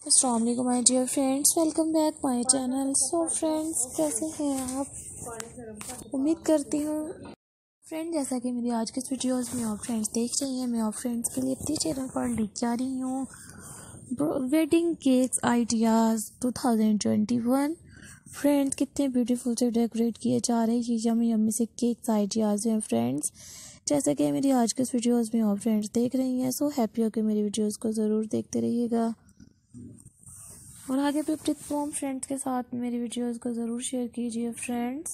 अस्सलाम वालेकुम my dear friends, welcome back my channel. So friends, कैसे हैं आप? उम्मीद करती हूँ फ्रेंड जैसा कि मेरी आज के वीडियोस में आप फ्रेंड्स देख रही हैं, मैं आप फ्रेंड्स के लिए अपने चैनल पर लेके आ रही हूँ वेडिंग केक्स आइडियाज़ 2021। फ्रेंड्स, कितने ब्यूटीफुल से डेकोरेट किए जा रहे हैं यम्मी यम्मी से केक्स आइडियाज़ हैं फ्रेंड्स, जैसा कि मेरी आज के वीडियोस में आप फ्रेंड्स देख रही हैं। सो हैप्पी हो कि मेरी वीडियोस को ज़रूर देखते रहिएगा और आगे भी अपने तमाम फ्रेंड्स के साथ मेरी वीडियोस को ज़रूर शेयर कीजिए फ्रेंड्स,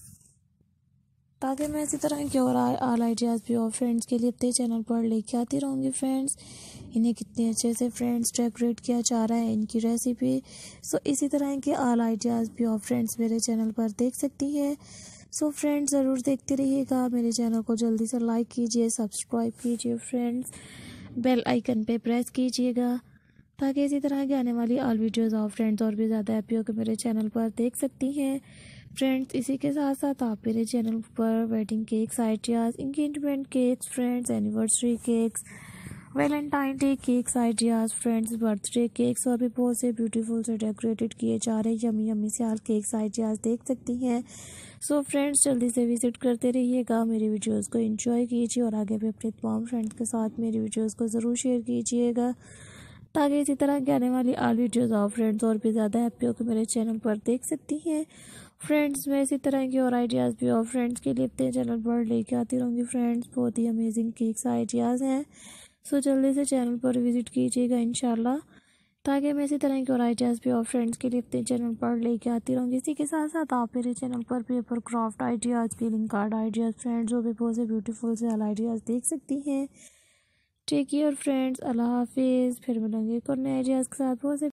ताकि मैं इसी तरह की और ऑल आइडियाज़ भी और फ्रेंड्स के लिए अपने चैनल पर लेके आती रहूँगी फ्रेंड्स। इन्हें कितने अच्छे से फ्रेंड्स डेकोरेट किया जा रहा है, इनकी रेसिपी। सो इसी तरह के ऑल आइडियाज़ भी और फ्रेंड्स मेरे चैनल पर देख सकती है। सो फ्रेंड्स, ज़रूर देखते रहिएगा। मेरे चैनल को जल्दी से लाइक कीजिए, सब्सक्राइब कीजिए फ्रेंड्स, बेल आइकन पे प्रेस कीजिएगा ताकि इसी तरह की आने वाली ऑल वीडियोज़ आप फ्रेंड्स और भी ज़्यादा हैप्पी होकर मेरे चैनल पर देख सकती हैं फ्रेंड्स। इसी के साथ साथ आप मेरे चैनल पर wedding cakes ideas, engagement cakes friends, anniversary cakes, Valentine day cakes ideas friends, birthday cakes और भी बहुत से ब्यूटीफुल से डेकोरेटेड किए जा रहे यम्मी यम्मी से ऑल केक्स आइडियाज़ देख सकती हैं। सो फ्रेंड्स, जल्दी से विजिट करते रहिएगा, मेरी वीडियोस को एंजॉय कीजिए और आगे भी अपने तमाम फ्रेंड्स के साथ मेरी वीडियोस को ज़रूर शेयर कीजिएगा ताकि इसी तरह की आने वाली ऑल वीडियोज़ आप फ्रेंड्स और भी ज़्यादा हैप्पी होकर मेरे चैनल पर देख सकती हैं फ्रेंड्स। मैं इसी तरह की और आइडियाज़ भी और फ्रेंड्स के लिए अपने चैनल पर लेके आती रहूँगी फ्रेंड्स। बहुत ही अमेजिंग केक्स आइडियाज़ हैं। सो जल्दी से चैनल पर विजिट कीजिएगा इंशाल्लाह, ताकि मैं इसी तरह की और आइडियाज़ भी और फ्रेंड्स के लिए अपने चैनल पर लेके आती रहूँगी। इसी के साथ साथ आप मेरे चैनल पर paper craft ideas, greeting card ideas friends और भी बहुत से ब्यूटीफुल से आइडियाज़ देख सकती हैं। टेक केयर फ्रेंड्स, अल्लाह हाफिज़। फिर मिलेंगे एक और नए आइडियाज़ के साथ बहुत से